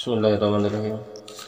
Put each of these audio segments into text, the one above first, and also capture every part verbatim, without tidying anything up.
Bismillahirrahmanirrahim.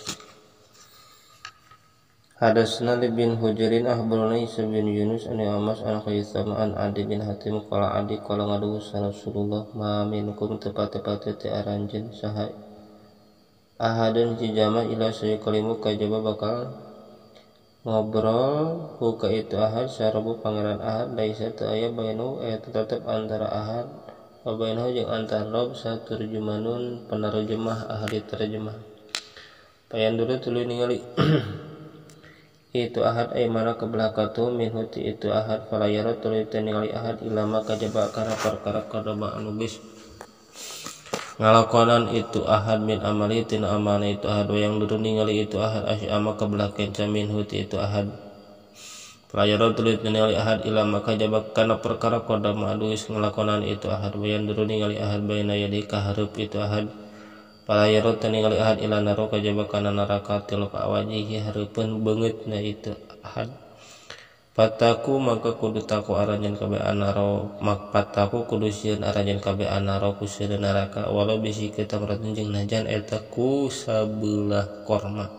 Hadatsana bin Hujarin akhbarana Isa bin Yunus an Amas an Khaisam an Adi bin Hatim qala Adi qala ngadu Rasulullah ma minkum tepat-tepat teh aranjeun saha ahadun hijama ila saya kalimu kajaba bakal ngobrol buka itu ahad syarabu pangeran ahad laisa teu aya bainu eta tetep antara ahad wabainahu jeung antara rob saturjumanun penarjemah ahli terjemah payan dulu tuluy ningali itu ahad ay mana keblakatu minhu ti itu ahad falayara tuluy teu ningali ahad ilama kajaba kana perkara kadaba anu geus ngalakonan itu ahad min amali tina amana itu ahad yang dulu ningali itu ahad asyama keblakeun minhu ti itu ahad Pelajaran tulis ningali ahad ila maka jabak kana perkara koda maduis ngelakonan itu ahad wayan dulu ningali ahad bayna yadi kahareup itu ahad pelajaran ningali ahad ila naro kajabak kana neraka tilu ka wajihi hareupeun beungeutna itu ahad pataku maka kudu taku aranjeun kabe anaro mak pataku kudu sieun aranjeun kabe anaro ku sieun neraka walau bisi kita meratun jeung najan eta ku sabelah korma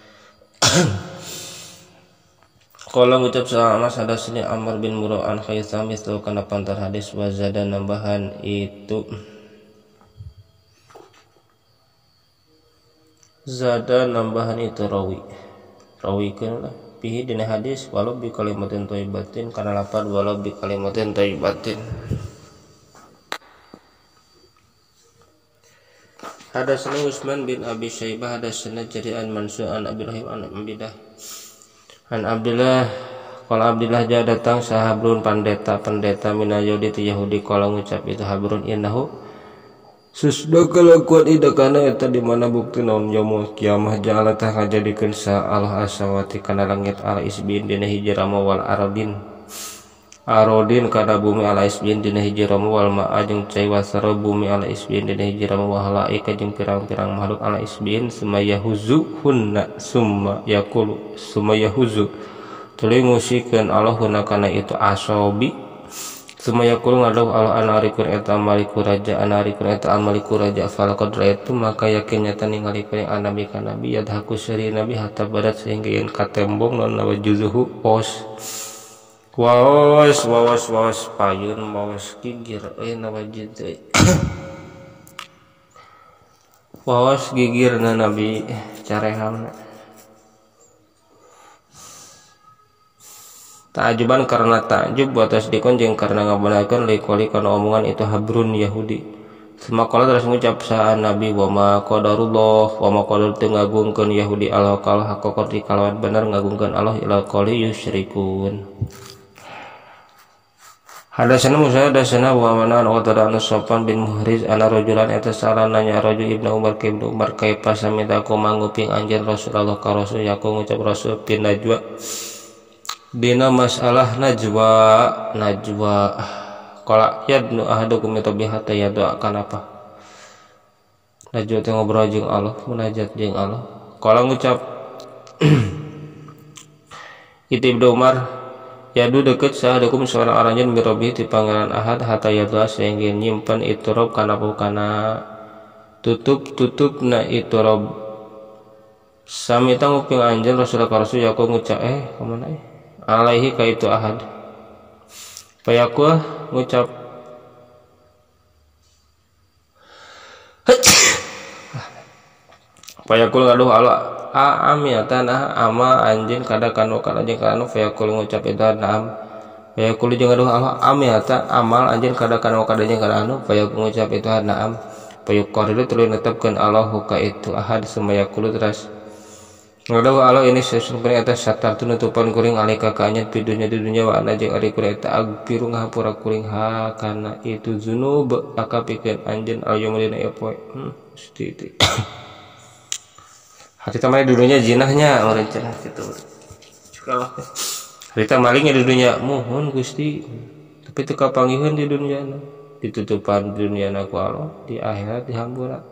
Qala ngucap sama sadasni Amr bin Murrah an Khaisam itu kana pantar hadis wazada nambahan itu zada nambahan itu rawi rawikeun lah bihi dina hadis walau bi kalimatin thayyibatin kana lafaz walau bi kalimatin thayyibatin Hadatsana Utsman bin Abi Syaibah hadatsana Jari'an Mansur an Abi Rahim an Abidah An Abdullah qala Abdullah ja datang sahabrun pendeta pendeta mina Yahudi ti Yahudi qala ngucap itu habrun innahu susda kalakuan ida kana eta di mana bukti naon yaumul kiamah ja'ala tah ngajadikeun sa Allah asawati kana langit ala isbin dina hijrama wal aradin arodin kana bumi ala isbin dina hijrama wal ma'a jeung cai wasara bumi ala isbin dina hijrama wa halaika jeung pirang-pirang makhluk ala isbin summa yahuzu hunna summa yaqulu summa yahuzu tuluy ngusikeun Allah hunna kana itu asobi summa yaqulu ngadaw Allah anarikun eta maliku raja anarikun eta maliku raja falaqad ra'aitu maka yakin nyata ningali ka nabi kana nabi yadhaku sari nabi hatta barat sehingga yen katembong non nawajuzuhu pos wawas wawas wawas payun wawas gigir eh nawajid eh wawas gigir na nabi careham ta'ajuban karena ta'ajub wa tasdikun jeung karena ngabenakeun liqali kana omongan itu habrun Yahudi semakala terus ngucap sa nabi wa ma qadarullah wa ma qadar teu ngagungkeun Yahudi Allah kal haqqan dikalawan bener ngagungkeun Allah ila qali yusyrikun Hadatsana Musa hadatsana wa mana an Qatada an Sofwan bin Muhriz ana rajulan eta salah nanya rajul Ibnu Umar ka Ibnu Umar kaifa samita ku manguping anjeun Rasulullah ka Rasul yaku ngucap Rasul bin najwa dina masalah najwa najwa qala yadnu ahadukum yatabihata yadwa kanapa najwa teh ngobrol jeung Allah munajat jeung Allah qala ngucap itu Ibnu Umar yadu deket sahadukum seorang aranjeun birobi ti pangeran ahad hatta yadwa sehingga nyimpen itu rob kana kana tutup tutup na itu rob sami tanguping anjeun Rasulullah ka Rasul yaku ngucap eh kemana eh alaihi ka itu ahad payaku ngucap payaku ngaduh Allah a amiatan ah ama anjeun kada kanu kana jeung kanu fayaqul ngucap itu naam fayaqul jeung aduh Allah amiatan amal anjeun kada kanu kada jeung kana fayaqul ngucap itu naam fayaqul tuluy netepkeun Allahu ka itu ahad sumayaqul teras ngaduh Allah ini sesungguhnya eta satar tunutupan kuring alika ka anjeun di dunya di dunya wa ana jeung ari kuring eta agpiru ngapura kuring ha kana itu zunub akapikeun anjeun alyumulina epoe hmm seperti Harita maling dulunya jinahnya orang cenah gitu. Kalau harita malingnya di dunia mohon Gusti, tapi teu kapanggihun di dunia ditutupan di dunia ku Allah di akhirat dihambura.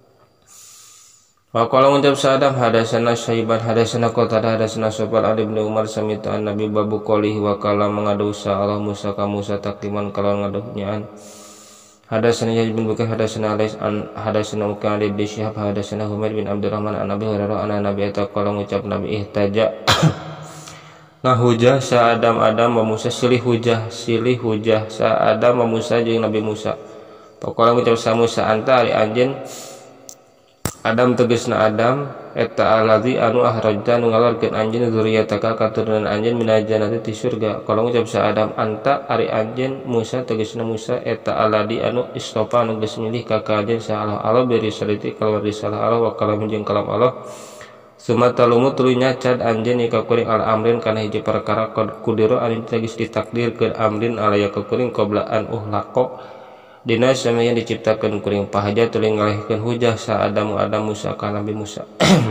Wa qala ngucap sadam hadatsana Syaiban hadatsana Qatada hadatsana Sofwan an Ibnu Umar samita Nabi babu qalihi wa kala mengadu sa Allah Musa ka Musa takliman kalawan ngaduh nyaan. Hadatsana Yazid bin Bukayr hadatsana Alais an hadatsana Muqaddam bin Syihab hadatsana Humaid bin Abdurrahman an Abi Hurairah anna Nabi ta qala ngucap Nabi ihtaja ngahujah sa Adam Adam wa Musa silih hujah silih hujah sa Adam wa Musa jeung Nabi Musa. Paqala ngucap sa Musa anta ari anjeun Adam tegasna Adam eta allazi anu akhrajta nu ngaluarkeun anjeun zuriataka katurunan anjeun minal jannati ti surga. Kalau ngucap sa Adam anta ari anjeun Musa tegasna Musa eta allazi anu istofa anu geus milih ka anjeun sa Allah Allah beri saliti kalau risalah Allah wa kalam jeung kalam Allah. Sumata lumu tuluy nyacad anjeun ka kuring al amrin kana hiji perkara kudiro anu geus ditakdirkeun amrin alaya ka kuring qabla an uhlaqo dina samayan diciptakan kuring pahaja tuling ngalihkeun hujah sa Adam Adam Musa ka Nabi Musa.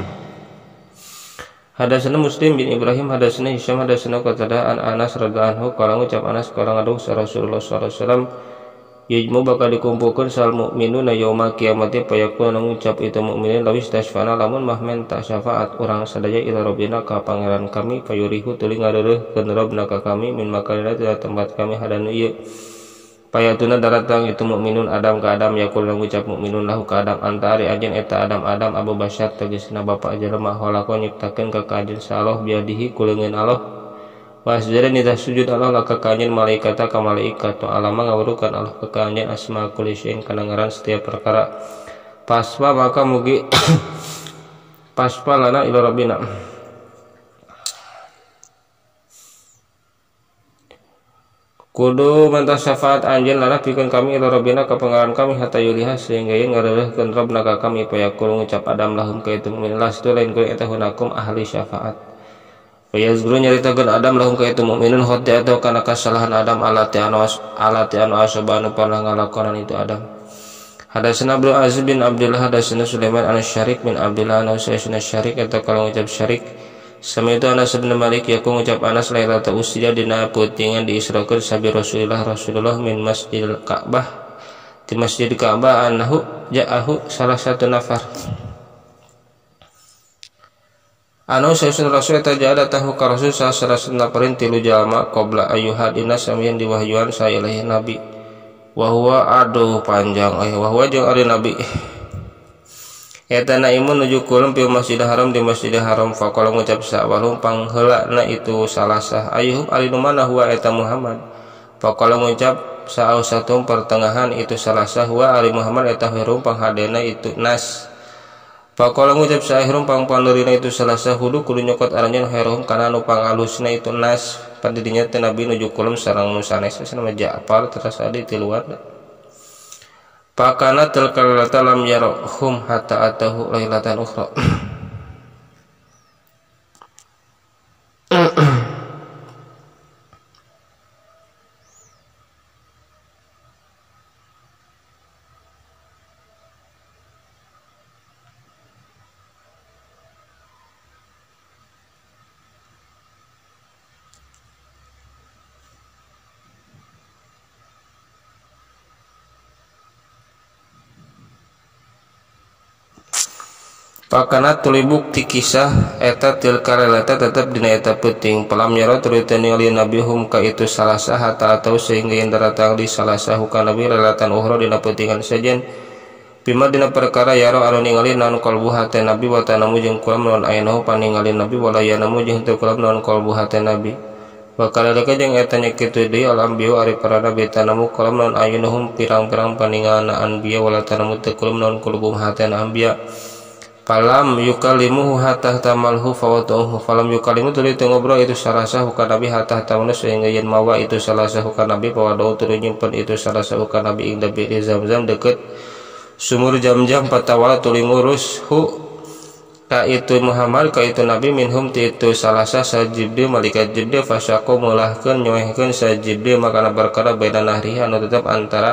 Hadatsana Muslim bin Ibrahim hadatsana Hisham hadatsana Qatadah an Anas radhiyallahu anhu qala ngucap Anas qala ngaduh sa Rasulullah sallallahu alaihi wasallam yajmu bakal dikumpulkeun sal mukminuna yaumul kiamati payakun ngucap itu mukminin lawis tasfana lamun mah menta syafaat urang sadaya ila rabbina ka pangeran kami payurihu tuling ngareureuhkeun rabbna ka kami min makalina ti tempat kami hadanu ieu. Payatuna daratang itu mukminun Adam ka Adam yakul ngucap mukminun lahu ka Adam antari anjeun eta Adam Adam Abu Basyar tegasna bapa jelema halako nyiptakeun ka anjeun sa Allah biadihi kuleungeun Allah wasjada nita sujud Allah laka ka anjeun malaikata ka malaikat to alama ngawurukan Allah ka anjeun asma kulli syai'in kana ngaran setiap perkara paspa maka mugi paspa lana ila rabbina kudu minta syafaat anjeun lana pikeun kami ila rabbina ka pangaran kami hatta yuliha sehingga yen ngareureuhkeun rabbna ka kami payakul ngucap Adam lahum ka itu mukmin las tu lain kuring eta hunakum ahli syafaat payazguru nyaritakeun Adam lahum ka itu mukminun hote atau kana kasalahan Adam alati anu alati anu asabanu pernah ngalakonan itu Adam. Hadatsana Abdul Aziz bin Abdullah hadatsana Sulaiman an Syarik bin Abdullah an Sayyidina Syarik eta kalau ngucap Syarik sama itu Anas bin Malik yaku ngucap Anas lailata usja dina peutingan diisrakeun sabi Rasulullah Rasulullah min Masjidil Ka'bah di Masjid Ka'bah annahu ja'ahu salah satu nafar anu sayyidina Rasul eta ja'a tahu ka Rasul salah satu nafarin tilu jalma qabla ayyuhadina samian diwahyuan sa ilahi nabi wa huwa aduh panjang eh wa huwa jeung ari nabi eta naimun nuju kulum pi Masjidil Haram di Masjidil Haram faqala ngucap sa walum pangheulana itu salasah ayyuhum alinu mana huwa eta Muhammad faqala ngucap sa ausatum pertengahan itu salasah huwa ali Muhammad eta hirum panghadena itu nas faqala ngucap sa hirum pangpandeurina itu salasah hudu kudu nyokot aranjeun hirum kana nu pangalusna itu nas pandidinya teh Nabi nuju kulum sareng nu sanes nama Ja'far terus adi ti luar. Pakana telkalata lam yarahum hatta atahu lailatan ukhra. Pakana tuli bukti kisah eta tilka relata tetap dina eta peuting pelam nyaro tuluy teu ningali nabi hum ka itu salasah hatta atau sehingga yen datang di salasah ka nabi relatan uhra dina peutingan sajen bima dina perkara yaro anu ningali naon qalbu hate nabi wa tanamu jeung kulam naon ainahu paningali nabi wala yanamu jeung teu kulam naon qalbu hate nabi wa kalalaka jeung eta nya kitu deui al anbiya ari para nabi tanamu kulam naon ayunuhum pirang-pirang paningalna anbiya wala tanamu teu kulam naon qalbu hate anbiya falam yukalimuhu hatta tamalhu fawatuhu falam yukalimu tuluy teu ngobrol itu salasah ka nabi hatta tamuna sehingga yen mawa itu salasah ka nabi pawadu tuluy nyimpen itu salasah ka nabi ing dabi Zamzam deket sumur Zamzam patawala tuluy ngurus hu ka itu Muhammad ka itu nabi minhum ti itu salasah sa Jibril malaikat Jibril fasaqo mulahkeun nyoehkeun sa Jibril makana perkara beda nahrihi anu tetep antara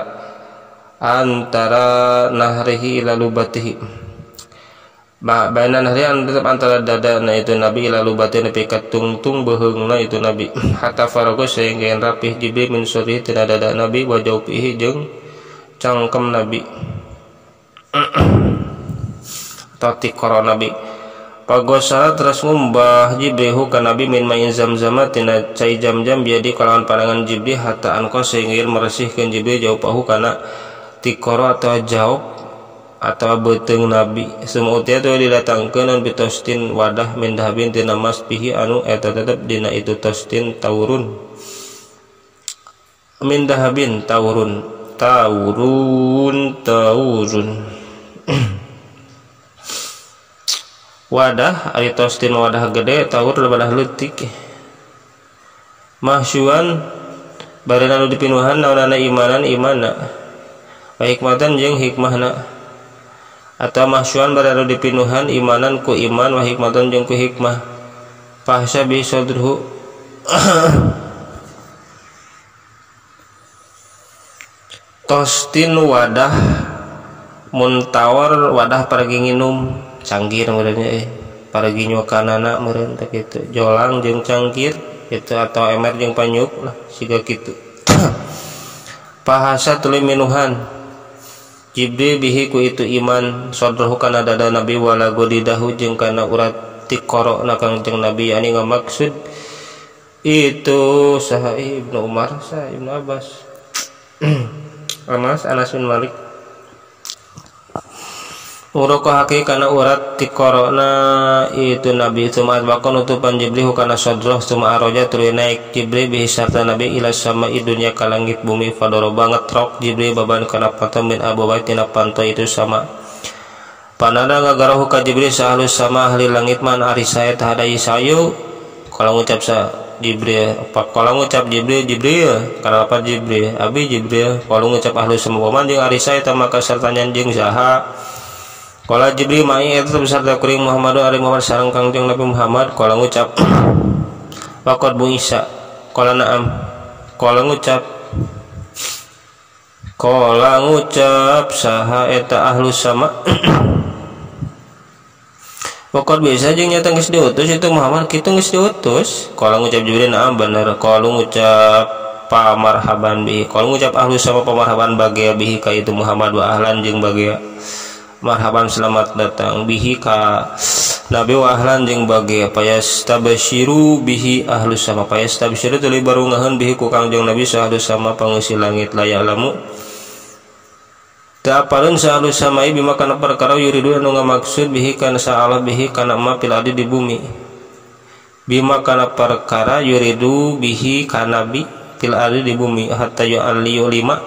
antara nahrihi ila lubatihi ba bainan harian tetap antara dada na itu nabi ila lubatin nepi ka tungtung beheungna itu nabi hatta farago sehingga yang rapih Jibril min suri tina dada nabi wa jaupihi jeung cangkem nabi atau tikoro nabi pagosara terus ngumbah Jibril ka nabi min main Zamzam tina cai Zamzam biadi kalawan pandangan Jibril hatta angko sehingga meresihkeun Jibril jauh pahu kana tikoro atau jawab atau beteng nabi semua utia tu didatangkeun bitostin wadah min dahabin tina mas pihi anu eta tetep dina itu tostin taurun min dahabin taurun taurun taurun wadah ari tostin wadah gede taur wadah leutik mahsyuan bari anu dipinuhan naonana imanan imana wa hikmatan jeung hikmahna atau mahsyuan bari anu dipinuhan imanan ku iman wa hikmatan jeung ku hikmah fahsya bi sadruhu tostin wadah muntawar wadah paragi nginum cangkir meureunnya eh paragi nyokanana meureun teh kitu jolang jeung cangkir itu atau emer jeung panyuk lah siga kitu pahasa tuluy minuhan Jibril bihi ku itu iman sadruhu kana dada nabi wala godidahu jeung kana urat tikoro na kangjeng nabi ani ngamaksud itu saha Ibnu Umar saha Ibnu Abbas Anas Anas bin Malik Urokohake kana urat tikorona itu nabi suma bakon utupan Jibril kana sadruh suma aroja tuluy naik Jibril bihi sarta nabi ila sama'i dunya ka langit bumi fadoro banget rok Jibril baban kana patam min abawai tina panto itu sama panada ngagarahu ka Jibril sahalus sama ahli langit man ari saya tahadai sayu kalau ngucap sa Jibril apa kalau ngucap Jibril Jibril kana apa Jibril abi Jibril kalau ngucap ahli sama paman jeung ari saya tamaka sarta nyanjing saha Kala Jibril mai eta beserta kuring Muhammad ari Muhammad sareng Kangjeng Nabi Muhammad kala ngucap waqad bu Isa kala na'am kala ngucap kala ngucap saha eta ahlus sama waqad bu Isa jeung nyata geus diutus itu Muhammad kitu geus diutus kala ngucap Jibril na'am bener kala ngucap pamarhaban bihi kala ngucap ahlus sama pamarhaban bagia bihi ka itu Muhammad wa ahlan jeung bagia marhaban selamat datang bihi ka nabi wa ahlan jeung bagia payastabsyiru bihi ahlus sama payastabsyiru tuluy barungaheun bihi ku kangjeng nabi sahlus sama pangeusi langit layak lamu ta apareun sahlus sama bima kana perkara yuridu anu ngamaksud bihi kana sa'ala bihi kana ma fil ardi di bumi bima kana perkara yuridu bihi kana bi fil ardi di bumi hatta yu'alliyu lima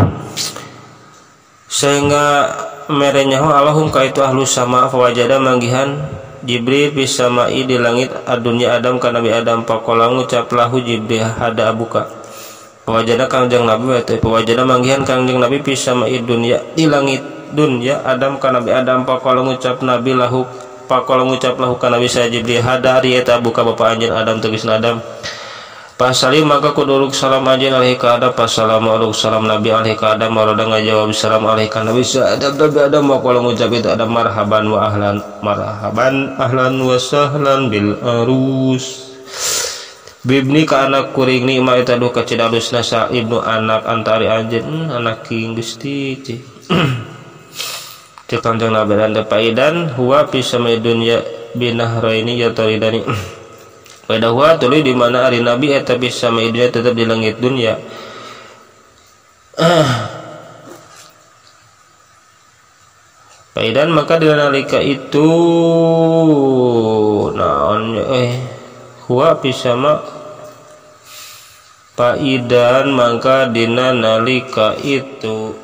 sehingga merenyahu Allahum ka itu ahlus sama fawajada manggihan Jibril bisa mai di langit adunya Adam ka Nabi Adam pakola ngucap lahu Jibril hada abuka fawajada kangjeng Nabi eta fawajada manggihan kangjeng Nabi bisa mai dunya di langit dunya Adam ka Nabi Adam pakola ngucap Nabi lahu pakola ngucap lahu ka Nabi sa Jibril hada ari eta abuka bapa anjeun Adam tegasna Adam Pasali maka kuduluk salam aja alaihi ka Adam pasalamu alaihi salam Nabi alaihi ka Adam maroda ngajawab salam alaihi ka Nabi sa Adam Nabi Adam wa qala ngucap itu Adam marhaban wa ahlan marhaban ahlan wa sahlan bil arus bibni ka anak kuring ni ma eta duh ka cidalus nasa ibnu anak antari anjeun anak king Gusti cek kanjeng Nabi dan paidan huwa fi samai dunya binahraini ya taridani pada huwa tuluy di mana ari Nabi eta bisa media tetap di langit dunia. Paidan maka di nalika itu naon eh huwa bisa ma paidan maka dina nalika itu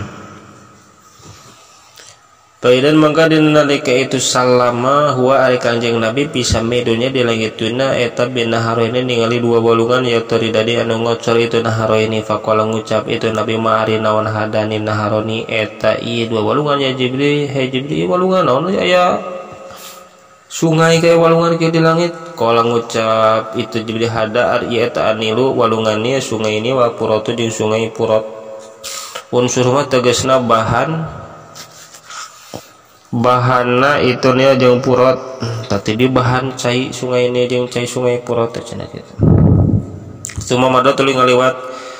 Paidan mangka dina nalika itu salama huwa ari kanjeng Nabi bisa medunya di langit tuna eta binaharoini ningali dua bolongan ya toridadi anu ngocor itu naharoini faqala ngucap itu Nabi ma'ari naon hadani naharoni eta ieu dua bolongan ya Jibril he Jibril bolongan naon aya sungai kayak walungan ke di langit qala ngucap itu Jibril hada ari eta anilu walungannya sungai ini wa puratu jeung sungai purat unsur mah tegasna bahan bahana itu nya jeung purot tapi di bahan cai sungai ini jeung cai sungai purot cenah kitu semua mada tuluy ngaliwat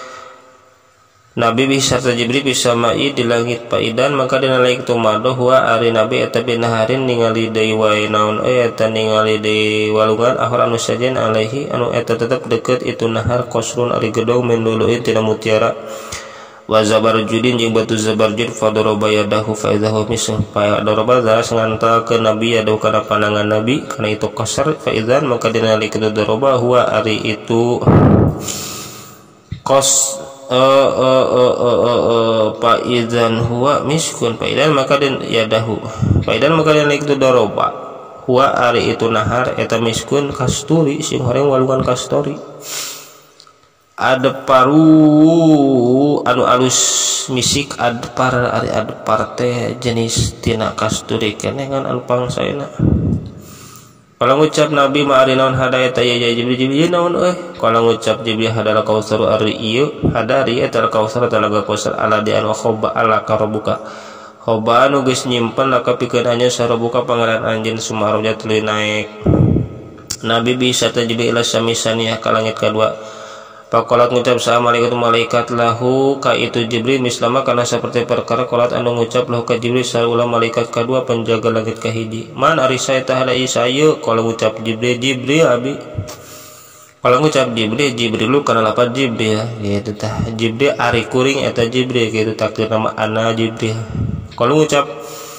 Nabi bisa Jibril bisa mai di langit paidan maka dina laik tu mada huwa ari Nabi eta binaharin ningali deui wae naon eta ningali di walungan ahor anu sajen alaihi anu eta tetep deket itu nahar qasrun ari gedong menduluin tina mutiara wa zabarjudin jeung batu zabarjud fadaraba yadahu fa idzahu misl fa daraba zaras ngantakeun nabi yadahu kana pandangan nabi kana itu kasar fa idzan maka dina nalikeun daraba huwa ari itu kos uh, uh, uh, uh, uh, uh, fa idzan huwa miskun fa idzan maka din yadahu fa idzan maka dina nalikeun daraba huwa ari itu nahar eta miskun kasturi sing horeng walungan kastori adparu anu alus misik adpar ari adpar teh jenis tina kasturi keneh ngan anu pangsaena kalau ngucap nabi ma'ari naon hadaya ta ya jibril jibril naon euy kalau ngucap jibril hadal kausar ari ieu hadari eta kausar talaga kausar ala di anu khoba ala karabuka khoba anu geus nyimpen laka pikeun anya sarabuka pangaran anjeun sumaroja tuluy naik nabi bisa ta jibril ila samisaniah ka langit kadua. Pakolat ngucap sa malaikat malaikat lahu ka itu Jibril mislama kana seperti perkara kolat anu ngucap lahu ka Jibril saula malaikat kedua penjaga langit kahiji man ari saya tah ada isayu kalau ngucap Jibril Jibril abi kalau ngucap Jibril Jibril lu kana lapat Jibril gitu tah Jibril ari kuring eta Jibril gitu takdir nama ana Jibril kalau ngucap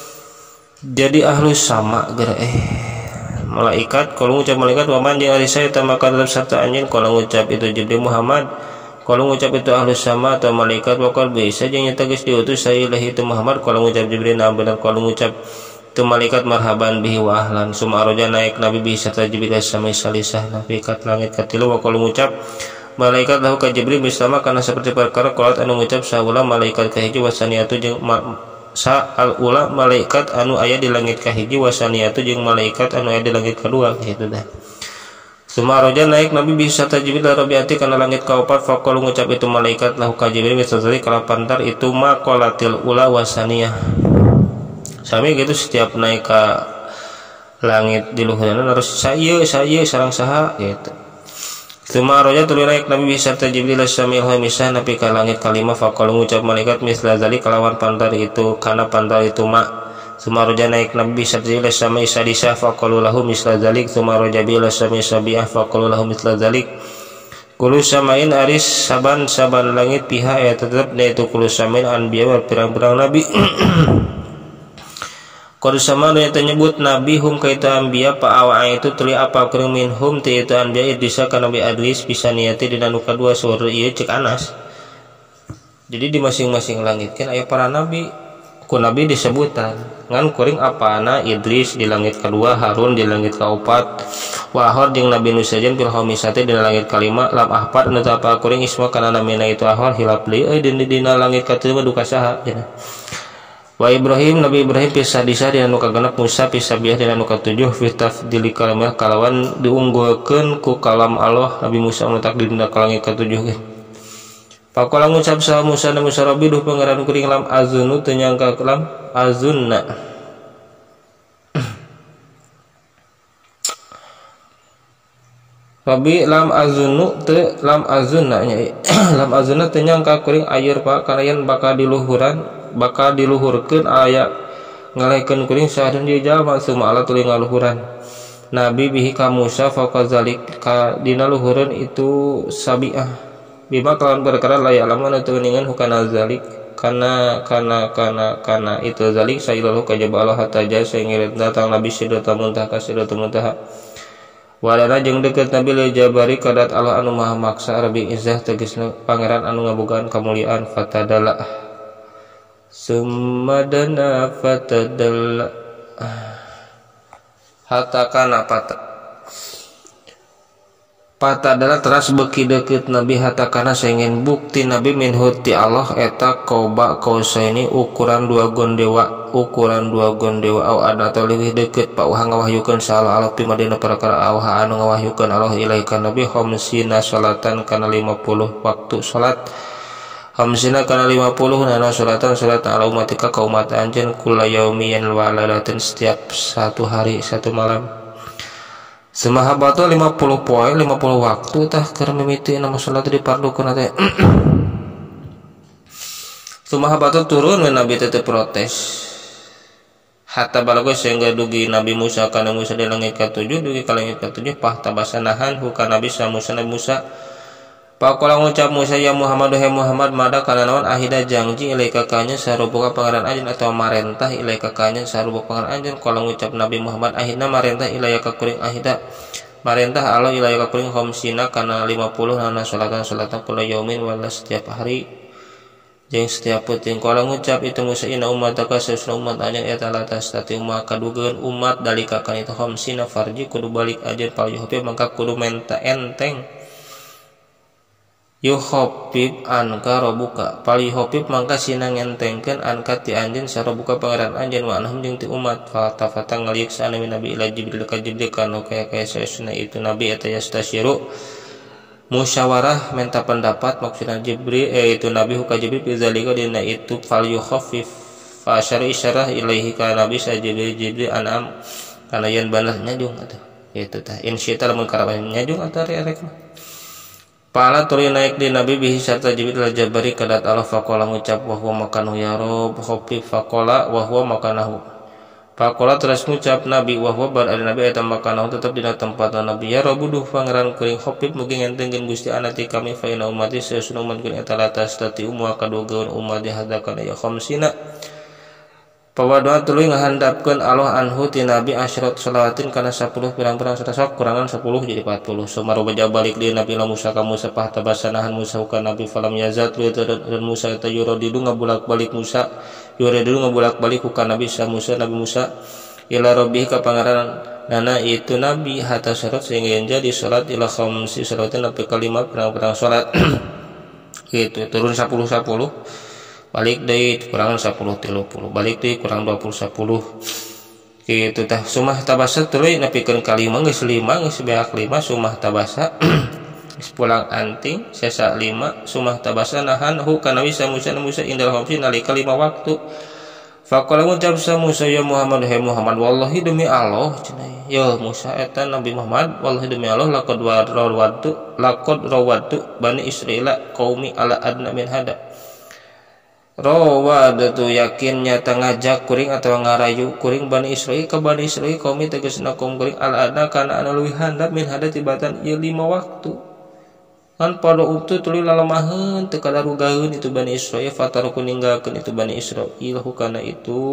jadi ahlus sama gara eh malaikat kalau ngucap malaikat waman jeung ari saya maka tetap serta anjeun kalau ngucap itu Jibril Muhammad kalau ngucap itu ahlus sama atau malaikat wakal bisa jeung nyata geus diutus saya ilahi itu Muhammad kalau ngucap Jibril nah benar kalau ngucap itu malaikat marhaban bihi wa ahlan sumaroja naik nabi bisa ta Jibril sami salisah nabi kat langit katilu wa kalau ngucap malaikat lahu ka Jibril mislama kana seperti perkara qolat anu ngucap saula malaikat kahiji wasaniatu jeung sa al ula malaikat anu aya di langit kahiji wasaniatu jeung malaikat anu aya di langit kedua gitu dah. Sumaroja naik nabi bisa tajibid rabiati kana langit kaopat faqalu ngucap itu malaikat lahu ka Jibril misalnya kalau pantar itu maqalatil ula wasaniyah. Sami gitu setiap naik ke langit di luhurna harus saya saya sareng saha gitu. Sumaroja tuluy naik nabi bisa Jibril samil misah nabi ka langit kalima faqalu ngucap malaikat misla zali kalawan pantar itu kana pantar itu ma sumaroja naik nabi bisa Jibril samil sadisah faqalu lahu misla zalik sumaroja bila samil sabiah faqalu lahu misla zalik kulu samain aris saban saban langit pihak ya tetap yaitu kulu samain anbiya pirang-pirang nabi Qad sama nya nyebut nabi hum kaita anbiya pa awa itu tuli apa keur minhum ti itu anbiya idrisa ka nabi Adris bisa niati dina nu kadua suara ieu cek Anas. Jadi di masing-masing langit kan aya para nabi ku nabi disebutan ngan kuring apana Idris di langit kedua Harun di langit kaopat wahor jeung nabi nu sajen fil khamisati dina langit kalima lam ahpad anu teu apa kuring isma kana namina itu ahor hilap deui euy dina langit kateu duka saha cenah. Wa Ibrahim Nabi Ibrahim pisah disa dina nu kagenep Musa pisah biah dina nu katujuh fi tafdili kalamah kalawan diunggulkeun ku kalam Allah Nabi Musa anu takdir dina kalangit katujuh ge. Pakola ngucap sa Musa dan Musa Rabbi duh pangeran kuring lam azunu teu nyangka lam azunna. Rabbi lam azunu teu lam azunna nya lam azunna teu nyangka kuring ayeur pa kalayan bakal diluhuran bakal diluhurkeun aya ngalekeun kuring sahadeun di jalma sumala tuluy ngaluhuran nabi bihi ka Musa faqazalik ka dina luhureun itu sabiah bima kalawan perkara layak lamun anu teuningan hukana zalik kana kana kana kana itu zalik saillahu kajaba Allah taja saengeureut datang nabi sidratul muntaha ka sidratul muntaha walana jeung deukeut nabi lil jabari kadat Allah anu maha maksa rabbi izzah tegasna pangeran anu ngabogaan kamuliaan fatadala summadana fatadalla hatta kana pata pata adalah teras beki deket nabi hatta kana saengin bukti nabi minhu ti Allah eta qoba qausaini ukuran dua gondewa ukuran dua gondewa au ada atau leuwih deket pa uha ngawahyukeun salah Allah pi madina perkara Allah anu ngawahyukeun Allah ilaika nabi khamsina salatan kana lima puluh waktu salat hamsina kana lima puluh nana salatan salat ala umatika ka umat anjeun kula yaumiyan wa lailatin setiap satu hari satu malam semahabatu lima puluh poin lima puluh waktu tah keur mimiti nama salat dipardukeun teh semahabatu turun we nabi teh protes hatta balago sehingga dugi nabi Musa kana Musa di langit katujuh dugi ka langit katujuh pah tabasanahan hukana nabi sa Musa nabi Musa Pakola ngucap Musa ya Muhammad hai Muhammad mada kana naon ahida janji ilaika kanya saruboga pangaran anjeun atau marentah ilaika kanya saruboga pangaran anjeun. Kala ngucap Nabi Muhammad ahidna marentah ilaika kuring ahida marentah Allah ilaika kuring khamsina kana lima puluh nana salatan salatan kula yaumin wala setiap hari jeung setiap peuting. Kala ngucap itu Musa inna ummataka sesuna umat anjeun eta latas tati umat kadugeun umat dalika kana itu khamsina farji kudu balik anjeun pal yuhpi mangka kudu menta enteng yuhopib anka robuka pal yuhopib mangka sina ngentengkeun anka ti anjeun sarobuka pangeran anjeun wa anhum jeung ti umat fatafata ngaliuk sana nabi ila jibril ka jibril kana kaya kaya sesuna itu nabi eta yastasyiru musyawarah minta pendapat maksudna jibril eh, itu nabi ka jibril bizalika dina itu fal yukhafif fa asyara isyarah ilaihi ka nabi sa jibril jibril anam kana yen banar nyajung atuh itu tah insyita lamun karawan nyajung atuh rek mah. Pala tuli naik di Nabi bihi sarta Jibril jabari kadat Allah faqala ngucap wa huwa makanahu ya rob khofi faqala wa huwa makanahu faqala terus ngucap Nabi wa huwa bar ada Nabi eta makanahu tetep dina tempat Nabi ya rob duh pangeran kuring khofi mugi ngentengkeun Gusti anati kami fa ina umati sesuna umat kuring eta latas tati umma kadogeun umat dihadakan ya khamsina pawadoa tuluy ngahandapkeun Allah anhu ti Nabi asyrat salawatin kana sepuluh pirang-pirang satak kurangan sepuluh jadi empat puluh sumarubaja balik di Nabi Musa ka Musa pah tabasanahan Musa ka Nabi falam yazat dan Musa eta yuradidu ngabulak-balik Musa yuradidu ngabulak-balik ka Nabi sa Musa Nabi Musa ila rabbih ka pangeran nana itu Nabi hatta syarat sehingga yang jadi salat ila khamsi salawatin nepi ka lima pirang-pirang salat gitu turun sepuluh sepuluh balik deui kurangan sepuluh tilu puluh balik deui kurang dua puluh sepuluh kitu tah sumah tabasa tuluy nepikeun ka lima geus lima geus beak lima sumah tabasa geus pulang anting sesa lima sumah tabasa nahan hu kana wisa Musa Musa indal khamsi nalika lima waktu faqala ngucap sa Musa ya Muhammad hai Muhammad wallahi demi Allah cenah ya Musa eta Nabi Muhammad wallahi demi Allah laqad rawatu laqad rawatu bani Israila qaumi ala adna min hada rawad tu yakin nyata ngajak kuring atau ngarayu kuring Bani Israil ke Bani Israil kaum tegasna kaum kuring al-adna kana anu leuwih handap min hada tibatan ieu lima waktu kan pada uktu tuluy lalemaheun teu kadarugaheun itu Bani Israil fataru kuninggalkeun itu Bani Israil hukana itu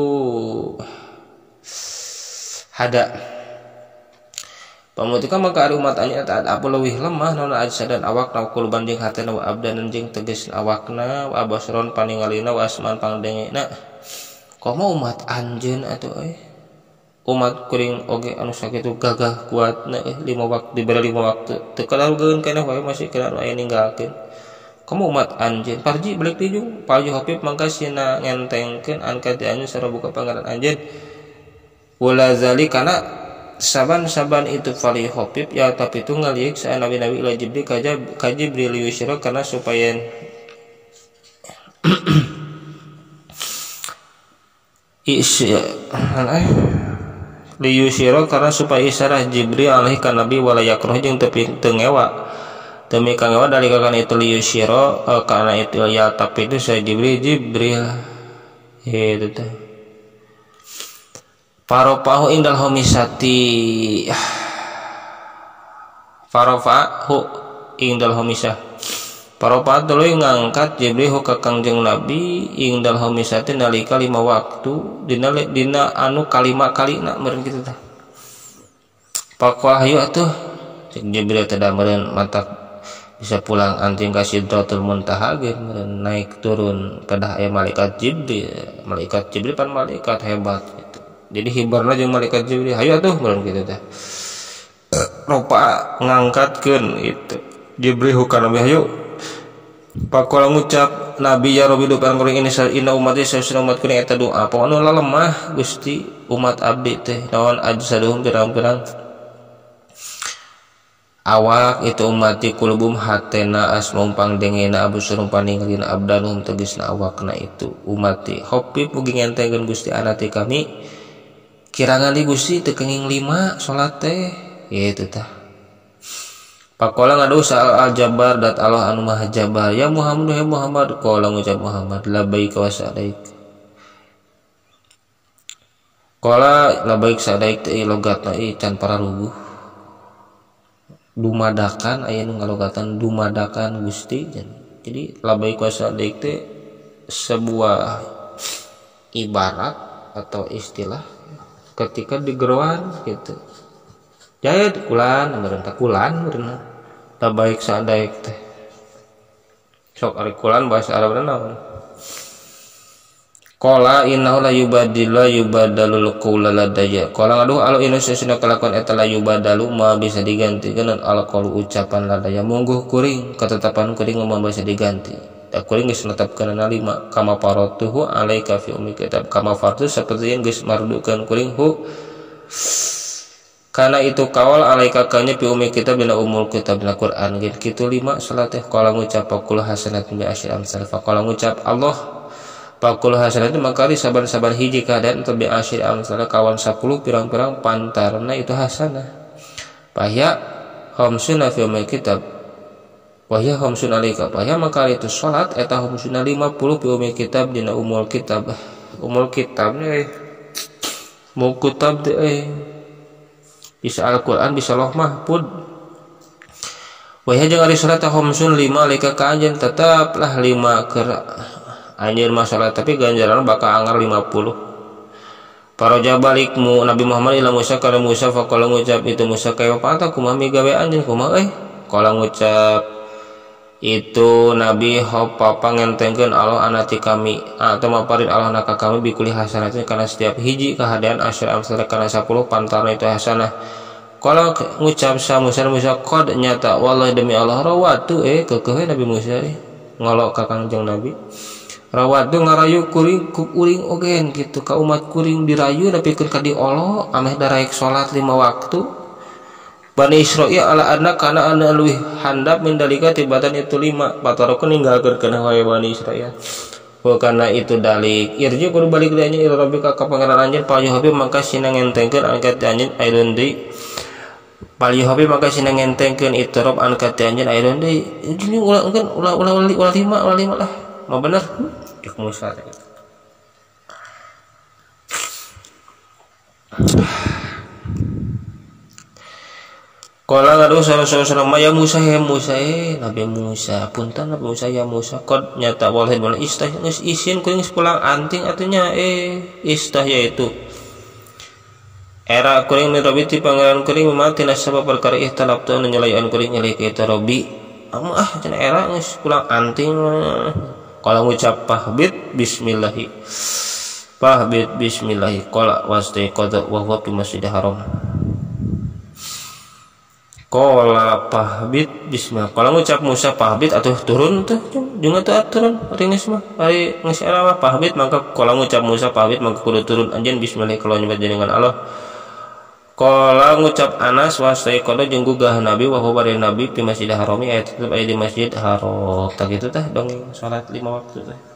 hada pamutukan maka ada umat anya taat apa leuwih lemah naon ajsa dan awak na kulban jeung hatena wa abdan jeung tegas awakna wa abasron paningalina wa asman pangdengena komo umat anjeun atuh euy umat kuring oge anu sakitu gagah kuatna eh lima waktu diberi lima waktu teu kadarugeun kana wae masih kana aya ninggalkeun komo umat anjeun parji balik dijung palju hafif mangka sina ngentengkeun an ka ti anjeun sarabuka pangaran anjeun wala zalikana saban-saban itu fali hopib ya tapi itu ngaliik sa nabi-nabi ila jibril kaja kajibril yusyra karena supaya isya liyusyra karena supaya isyarah jibril alaihi ka nabi wala yakroh jeung teu tengewa demi kangewa dari kana itu liyusyra karena itu ya tapi itu sa jibril jibril itu teh farofahu indal homisati farofahu indal homisah farofa tuluy ngangkat Jibril ka Kangjeng Nabi indal homisati nalika lima waktu dina dina anu kalima kalina meureun kitu tah pakwa hayu atuh Jibril teh da meureun matak bisa pulang anting ka Sidratul Muntaha ge meureun naik turun kedah aya malaikat Jibril malaikat Jibril pan malaikat hebat jadi hibarna jeung malaikat Jibril hayu atuh meureun kitu teh rupa ngangkatkeun itu Jibril hukana hayu pakola ngucap Nabi ya Rabbi dukan kuring ini inna umati sesuna umat kuring eta doa pokona lemah Gusti umat abdi teh naon ajsaduhum pirang-pirang awak itu umati kulubum hatena asmum pangdengena abusurum paningalina abdanum tegasna awakna itu umati hopi mugi ngentengkeun Gusti anati kami kirangan di Gusti teu kenging lima salat teh gitu tah pakola ngadu sa'al al-jabar dat Allah anu maha jabar ya Muhammad ya Muhammad qala ngucap Muhammad labbaik wa sa'daik qala labbaik sa'daik teh logatna i can pararuguh dumadakan aya nu ngalogatan dumadakan Gusti. Jadi labai kuasa deuk teh sebuah ibarat atau istilah ketika digeruan gitu. Jaya kulan meureun teh kulan meureun tah baik sadaek teh. Sok ari kulan bahasa Arabna naon? Qala innahu la yubadilu yubadalul qaula ladaya. Qala ngaduh alu inu sesuna kalakuan eta la yubadalu ma bisa digantikeun al qaulu ucapan ladaya mungguh kuring ketetapan kuring mah bisa diganti. Da kuring geus netepkeun lima kama faratuhu alaika fi ummi kitab kama fartu saperti yang geus mardukeun kuring hu kana itu kawal alaika kanya fi ummi kitab dina umul kitab dina Quran gitu lima salat teh qala ngucap qul hasanat bi asyri amsal fa qala ngucap Allah pakul hasanat maka di saban-saban hiji keadaan atau bi asyir amsal kawan sepuluh pirang-pirang pantarna itu hasanah. Pahya khamsuna fi ummi kitab wahya khamsun alika pahya maka itu salat eta khamsuna lima puluh fi ummi kitab dina umul kitab. Umul kitab eh mu kitab eh bisa Al-Qur'an bisa Lauh Mahfuz. Wahya jeung ari salat khamsun lima alika ka anjeun tetaplah lima keur anjir masalah tapi ganjaran bakal anggar lima puluh. Para jabalikmu Nabi Muhammad ila Musa kana Musa faqala ngucap itu Musa kaya pata kumaha mi gawe anjeun kumaha euy qala ngucap itu Nabi hopa pangentengkeun Allah anati kami atau maparin Allah naka kami bikuli hasanatin kana setiap hiji kahadian asyir amsal kana sepuluh pantarna itu hasanah. Qala ngucap sa Musa Musa qad nyata wallahi demi Allah rawatu eh keukeuh Nabi Musa eh ngolok ka Kangjeng Nabi rawat dong ngarayu kuring ku kuring ogen gitu ka umat kuring dirayu nepikeun ka diolo ameh daraek salat lima waktu Bani Israil ala anak kana anu leuwih handap mendalika tibatan itu lima patarokun ninggalkeun kana wae Bani Israil wa kana itu dalik irji kudu balik deui anjeun ila rabbika ka pangeran anjeun pa yuhabi mangka sina ngentengkeun angkat anjeun ayeun deui pa yuhabi mangka sina ngentengkeun itu rob angkat anjeun ayeun deui ini ulah engkeun ulah ulah ulah lima ulah lima lah mau bener Dik Musa gitu. Kala ngadu salah-salah ya Musa ya Musa eh Nabi Musa punten Nabi Musa ya Musa kod nyata walid wal istah geus isin kuring pulang anting atunya eh istah yaitu era kuring mirabiti pangeran kuring mati nasaba perkara ihtalab tu nyelayan kuring nyelai ka eta robi ah cenah era geus pulang anting. Kalau ngucap pahbit bismillahi pahbit bismillahi qala wastaqada wa huwa fi masjidil haram qala pahbit bismillah. Kalau ngucap Musa pahbit atuh turun tuh jeung atuh turun ari geus mah ari geus era mah pahbit maka kalau ngucap Musa pahbit maka kudu turun anjeun bismillah kalau nyebut jenengan Allah. Qala ngucap Anas wastaqada jeung gugah Nabi wa huwa Nabi fi masjidil haram aya tetep aya di masjid haram tah kitu tah dongeng salat lima waktu teh.